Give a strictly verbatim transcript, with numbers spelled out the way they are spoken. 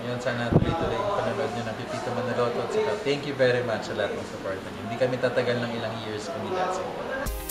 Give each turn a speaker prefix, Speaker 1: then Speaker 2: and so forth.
Speaker 1: Yun, sana tuloy-tuloy yung panonood nyo ng Pepito Manaloto. At saka, thank you very much sa lahat ng support nyo. Hindi kami tatagal ng ilang years kung hindi dahil sa inyo.